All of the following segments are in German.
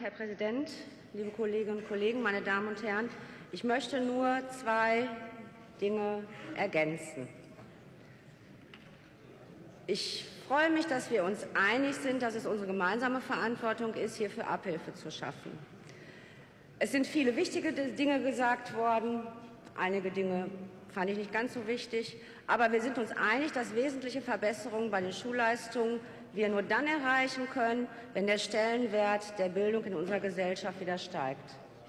Herr Präsident, liebe Kolleginnen und Kollegen, meine Damen und Herren! Ich möchte nur zwei Dinge ergänzen. Ich freue mich, dass wir uns einig sind, dass es unsere gemeinsame Verantwortung ist, hierfür Abhilfe zu schaffen. Es sind viele wichtige Dinge gesagt worden. Einige Dinge fand ich nicht ganz so wichtig. Aber wir sind uns einig, dass wesentliche Verbesserungen bei den Schulleistungen wir nur dann erreichen können, wenn der Stellenwert der Bildung in unserer Gesellschaft wieder steigt.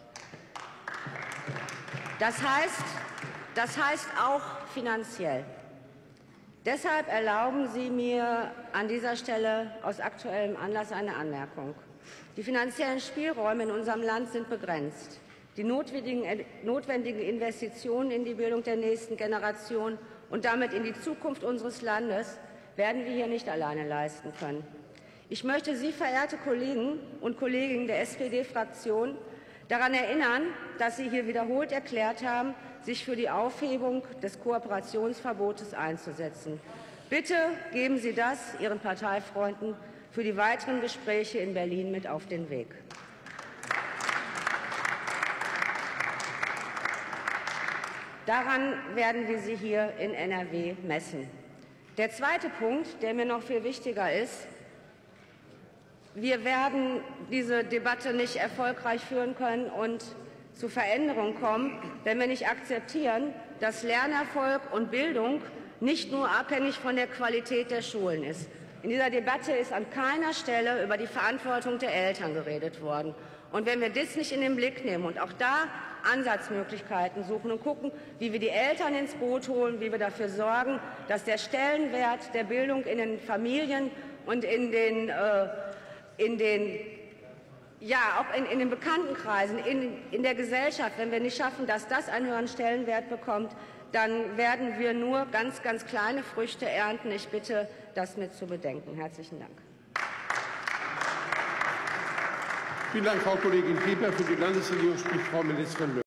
Das heißt auch finanziell. Deshalb erlauben Sie mir an dieser Stelle aus aktuellem Anlass eine Anmerkung. Die finanziellen Spielräume in unserem Land sind begrenzt. Die notwendigen Investitionen in die Bildung der nächsten Generation und damit in die Zukunft unseres Landes werden wir hier nicht alleine leisten können. Ich möchte Sie, verehrte Kollegen und Kolleginnen der SPD-Fraktion, daran erinnern, dass Sie hier wiederholt erklärt haben, sich für die Aufhebung des Kooperationsverbotes einzusetzen. Bitte geben Sie das Ihren Parteifreunden für die weiteren Gespräche in Berlin mit auf den Weg. Daran werden wir Sie hier in NRW messen. Der zweite Punkt, der mir noch viel wichtiger ist: Wir werden diese Debatte nicht erfolgreich führen können und zu Veränderungen kommen, wenn wir nicht akzeptieren, dass Lernerfolg und Bildung nicht nur abhängig von der Qualität der Schulen ist. In dieser Debatte ist an keiner Stelle über die Verantwortung der Eltern geredet worden. Und wenn wir das nicht in den Blick nehmen und auch da Ansatzmöglichkeiten suchen und gucken, wie wir die Eltern ins Boot holen, wie wir dafür sorgen, dass der Stellenwert der Bildung in den Familien und in den Bekanntenkreisen, in der Gesellschaft, wenn wir nicht schaffen, dass das einen höheren Stellenwert bekommt, dann werden wir nur ganz, ganz kleine Früchte ernten. Ich bitte, das mit zu bedenken. Herzlichen Dank. Vielen Dank, Frau Kollegin Pieper. Für die Landesregierung spricht Frau Ministerin Löw.